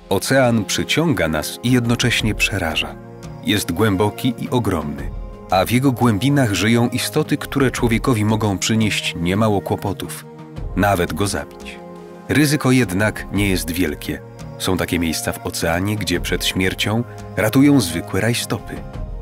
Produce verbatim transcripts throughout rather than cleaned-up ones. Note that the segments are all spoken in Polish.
Ocean przyciąga nas i jednocześnie przeraża. Jest głęboki i ogromny, a w jego głębinach żyją istoty, które człowiekowi mogą przynieść niemało kłopotów, nawet go zabić. Ryzyko jednak nie jest wielkie. Są takie miejsca w oceanie, gdzie przed śmiercią ratują zwykłe rajstopy.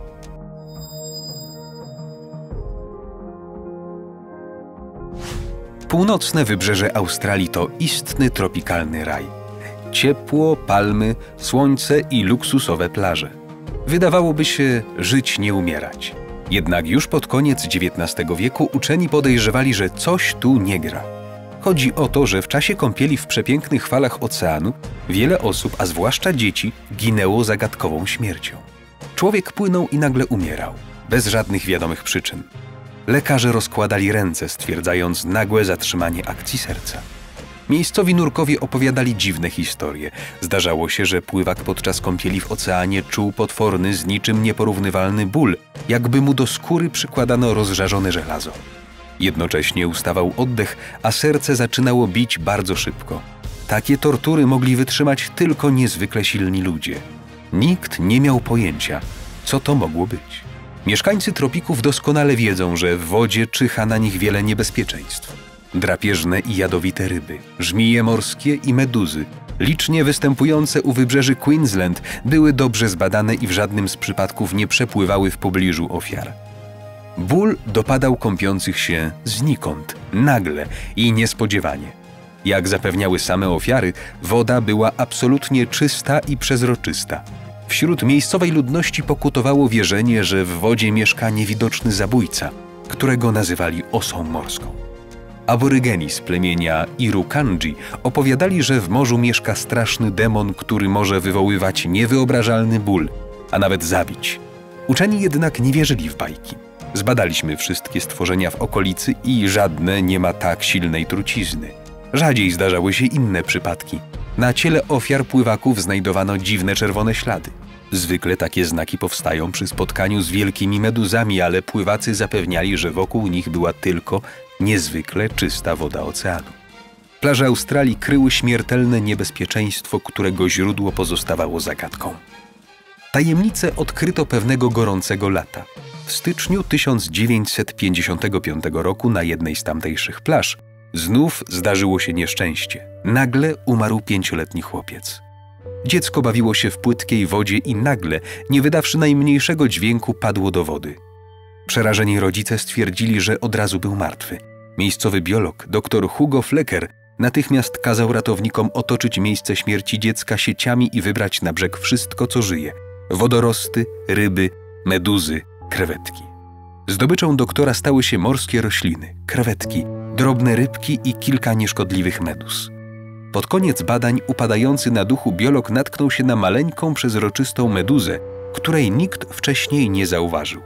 Północne wybrzeże Australii to istny tropikalny raj. Ciepło, palmy, słońce i luksusowe plaże. Wydawałoby się żyć, nie umierać. Jednak już pod koniec dziewiętnastego wieku uczeni podejrzewali, że coś tu nie gra. Chodzi o to, że w czasie kąpieli w przepięknych falach oceanu wiele osób, a zwłaszcza dzieci, ginęło zagadkową śmiercią. Człowiek płynął i nagle umierał, bez żadnych wiadomych przyczyn. Lekarze rozkładali ręce, stwierdzając nagłe zatrzymanie akcji serca. Miejscowi nurkowie opowiadali dziwne historie. Zdarzało się, że pływak podczas kąpieli w oceanie czuł potworny, z niczym nieporównywalny ból, jakby mu do skóry przykładano rozżarzone żelazo. Jednocześnie ustawał oddech, a serce zaczynało bić bardzo szybko. Takie tortury mogli wytrzymać tylko niezwykle silni ludzie. Nikt nie miał pojęcia, co to mogło być. Mieszkańcy tropików doskonale wiedzą, że w wodzie czyha na nich wiele niebezpieczeństw. Drapieżne i jadowite ryby, żmije morskie i meduzy, licznie występujące u wybrzeży Queensland, były dobrze zbadane i w żadnym z przypadków nie przepływały w pobliżu ofiar. Ból dopadał kąpiących się znikąd, nagle i niespodziewanie. Jak zapewniały same ofiary, woda była absolutnie czysta i przezroczysta. Wśród miejscowej ludności pokutowało wierzenie, że w wodzie mieszka niewidoczny zabójca, którego nazywali osą morską. Aborygeni z plemienia Irukandji opowiadali, że w morzu mieszka straszny demon, który może wywoływać niewyobrażalny ból, a nawet zabić. Uczeni jednak nie wierzyli w bajki. Zbadaliśmy wszystkie stworzenia w okolicy i żadne nie ma tak silnej trucizny. Rzadziej zdarzały się inne przypadki. Na ciele ofiar pływaków znajdowano dziwne czerwone ślady. Zwykle takie znaki powstają przy spotkaniu z wielkimi meduzami, ale pływacy zapewniali, że wokół nich była tylko niezwykle czysta woda oceanu. Plaże Australii kryły śmiertelne niebezpieczeństwo, którego źródło pozostawało zagadką. Tajemnicę odkryto pewnego gorącego lata. W styczniu tysiąc dziewięćset pięćdziesiątego piątego roku na jednej z tamtejszych plaż znów zdarzyło się nieszczęście. Nagle umarł pięcioletni chłopiec. Dziecko bawiło się w płytkiej wodzie i nagle, nie wydawszy najmniejszego dźwięku, padło do wody. Przerażeni rodzice stwierdzili, że od razu był martwy. Miejscowy biolog, dr Hugo Flecker, natychmiast kazał ratownikom otoczyć miejsce śmierci dziecka sieciami i wybrać na brzeg wszystko, co żyje. Wodorosty, ryby, meduzy, krewetki. Zdobyczą doktora stały się morskie rośliny, krewetki, drobne rybki i kilka nieszkodliwych meduz. Pod koniec badań upadający na duchu biolog natknął się na maleńką, przezroczystą meduzę, której nikt wcześniej nie zauważył.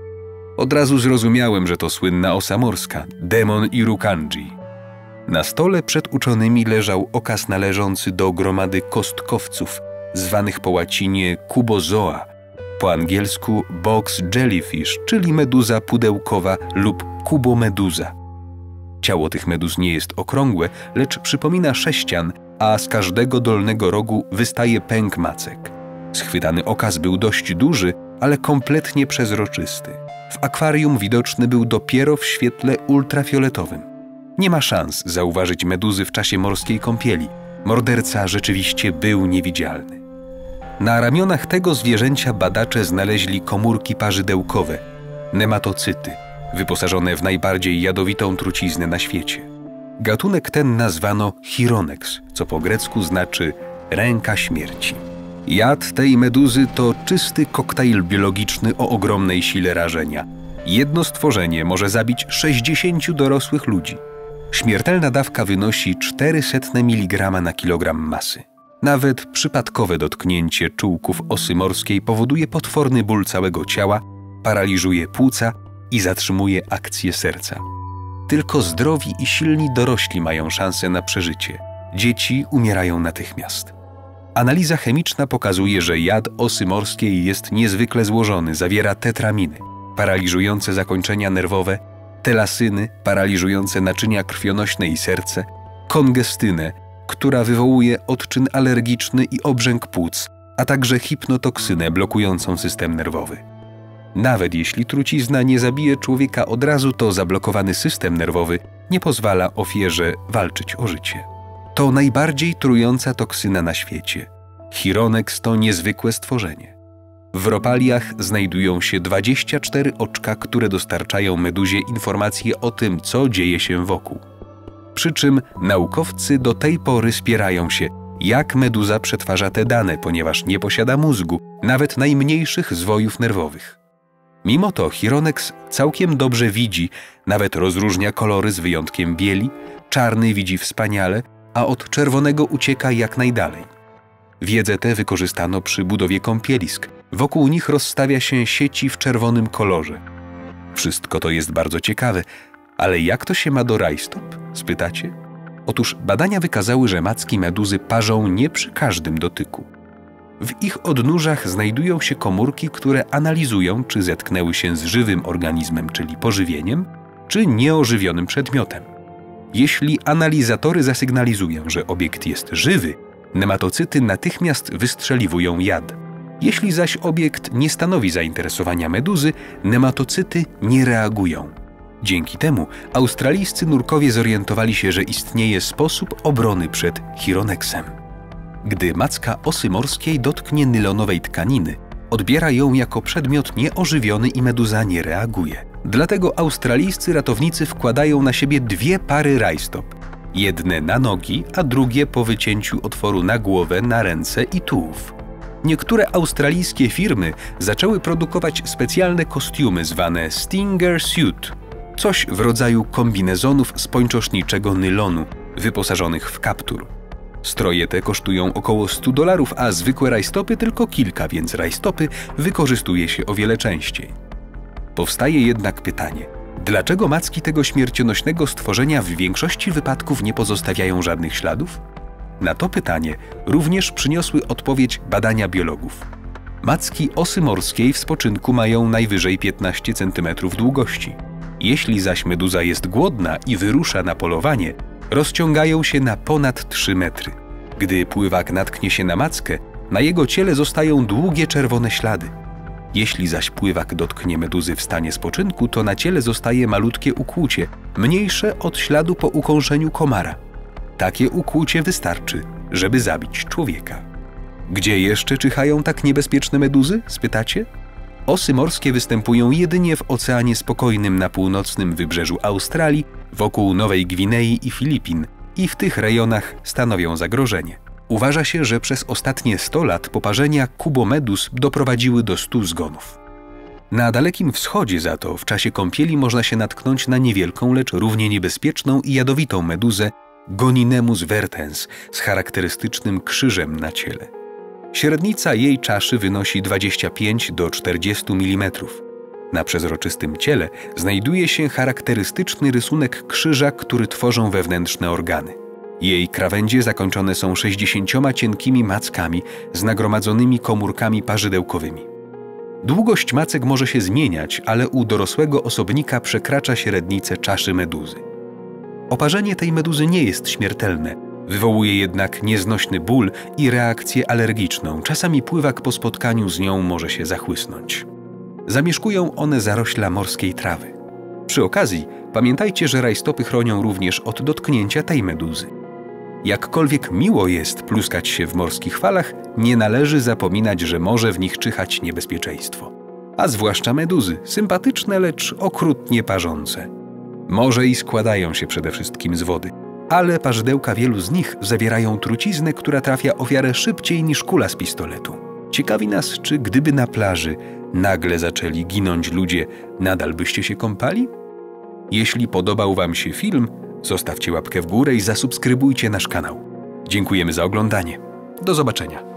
Od razu zrozumiałem, że to słynna osa morska, demon Irukandji. Na stole przed uczonymi leżał okaz należący do gromady kostkowców, zwanych po łacinie kubozoa, po angielsku box jellyfish, czyli meduza pudełkowa lub kubomeduza. Ciało tych meduz nie jest okrągłe, lecz przypomina sześcian, a z każdego dolnego rogu wystaje pęk macek. Schwytany okaz był dość duży, ale kompletnie przezroczysty. W akwarium widoczny był dopiero w świetle ultrafioletowym. Nie ma szans zauważyć meduzy w czasie morskiej kąpieli. Morderca rzeczywiście był niewidzialny. Na ramionach tego zwierzęcia badacze znaleźli komórki parzydełkowe, nematocyty, wyposażone w najbardziej jadowitą truciznę na świecie. Gatunek ten nazwano Chironex, co po grecku znaczy ręka śmierci. Jad tej meduzy to czysty koktajl biologiczny o ogromnej sile rażenia. Jedno stworzenie może zabić sześćdziesięciu dorosłych ludzi. Śmiertelna dawka wynosi czterysta miligrama na kilogram masy. Nawet przypadkowe dotknięcie czółków osy morskiej powoduje potworny ból całego ciała, paraliżuje płuca i zatrzymuje akcję serca. Tylko zdrowi i silni dorośli mają szansę na przeżycie. Dzieci umierają natychmiast. Analiza chemiczna pokazuje, że jad osy morskiej jest niezwykle złożony, zawiera tetraminy, paraliżujące zakończenia nerwowe, telasyny, paraliżujące naczynia krwionośne i serce, kongestynę, która wywołuje odczyn alergiczny i obrzęk płuc, a także hipnotoksynę blokującą system nerwowy. Nawet jeśli trucizna nie zabije człowieka od razu, to zablokowany system nerwowy nie pozwala ofierze walczyć o życie. To najbardziej trująca toksyna na świecie. Chironex to niezwykłe stworzenie. W ropaliach znajdują się dwadzieścia cztery oczka, które dostarczają meduzie informacje o tym, co dzieje się wokół. Przy czym naukowcy do tej pory spierają się, jak meduza przetwarza te dane, ponieważ nie posiada mózgu, nawet najmniejszych zwojów nerwowych. Mimo to Chironex całkiem dobrze widzi, nawet rozróżnia kolory z wyjątkiem bieli, czarny widzi wspaniale, a od czerwonego ucieka jak najdalej. Wiedzę tę wykorzystano przy budowie kąpielisk. Wokół nich rozstawia się sieci w czerwonym kolorze. Wszystko to jest bardzo ciekawe, ale jak to się ma do rajstop? Spytacie? Otóż badania wykazały, że macki meduzy parzą nie przy każdym dotyku. W ich odnóżach znajdują się komórki, które analizują, czy zetknęły się z żywym organizmem, czyli pożywieniem, czy nieożywionym przedmiotem. Jeśli analizatory zasygnalizują, że obiekt jest żywy, nematocyty natychmiast wystrzeliwują jad. Jeśli zaś obiekt nie stanowi zainteresowania meduzy, nematocyty nie reagują. Dzięki temu australijscy nurkowie zorientowali się, że istnieje sposób obrony przed Chironexem. Gdy macka osy morskiej dotknie nylonowej tkaniny, odbiera ją jako przedmiot nieożywiony i meduza nie reaguje. Dlatego australijscy ratownicy wkładają na siebie dwie pary rajstop. Jedne na nogi, a drugie po wycięciu otworu na głowę, na ręce i tułów. Niektóre australijskie firmy zaczęły produkować specjalne kostiumy zwane Stinger Suit, coś w rodzaju kombinezonów z pończoszniczego nylonu, wyposażonych w kaptur. Stroje te kosztują około stu dolarów, a zwykłe rajstopy tylko kilka, więc rajstopy wykorzystuje się o wiele częściej. Powstaje jednak pytanie, dlaczego macki tego śmiercionośnego stworzenia w większości wypadków nie pozostawiają żadnych śladów? Na to pytanie również przyniosły odpowiedź badania biologów. Macki osy morskiej w spoczynku mają najwyżej piętnaście centymetrów długości. Jeśli zaś meduza jest głodna i wyrusza na polowanie, rozciągają się na ponad trzy metry. Gdy pływak natknie się na mackę, na jego ciele zostają długie czerwone ślady. Jeśli zaś pływak dotknie meduzy w stanie spoczynku, to na ciele zostaje malutkie ukłucie, mniejsze od śladu po ukąszeniu komara. Takie ukłucie wystarczy, żeby zabić człowieka. Gdzie jeszcze czyhają tak niebezpieczne meduzy? Spytacie? Osy morskie występują jedynie w Oceanie Spokojnym na północnym wybrzeżu Australii, wokół Nowej Gwinei i Filipin i w tych rejonach stanowią zagrożenie. Uważa się, że przez ostatnie sto lat poparzenia kubomeduz doprowadziły do stu zgonów. Na Dalekim Wschodzie za to w czasie kąpieli można się natknąć na niewielką, lecz równie niebezpieczną i jadowitą meduzę Goninemus vertens z charakterystycznym krzyżem na ciele. Średnica jej czaszy wynosi dwadzieścia pięć do czterdziestu milimetrów. Na przezroczystym ciele znajduje się charakterystyczny rysunek krzyża, który tworzą wewnętrzne organy. Jej krawędzie zakończone są sześćdziesięcioma cienkimi mackami z nagromadzonymi komórkami parzydełkowymi. Długość macek może się zmieniać, ale u dorosłego osobnika przekracza średnicę czaszy meduzy. Oparzenie tej meduzy nie jest śmiertelne, wywołuje jednak nieznośny ból i reakcję alergiczną. Czasami pływak po spotkaniu z nią może się zachłysnąć. Zamieszkują one zarośla morskiej trawy. Przy okazji pamiętajcie, że rajstopy chronią również od dotknięcia tej meduzy. Jakkolwiek miło jest pluskać się w morskich falach, nie należy zapominać, że może w nich czyhać niebezpieczeństwo. A zwłaszcza meduzy, sympatyczne, lecz okrutnie parzące. Może i składają się przede wszystkim z wody, ale parzydełka wielu z nich zawierają truciznę, która trafia ofiarę szybciej niż kula z pistoletu. Ciekawi nas, czy gdyby na plaży nagle zaczęli ginąć ludzie, nadal byście się kąpali? Jeśli podobał Wam się film, zostawcie łapkę w górę i zasubskrybujcie nasz kanał. Dziękujemy za oglądanie. Do zobaczenia.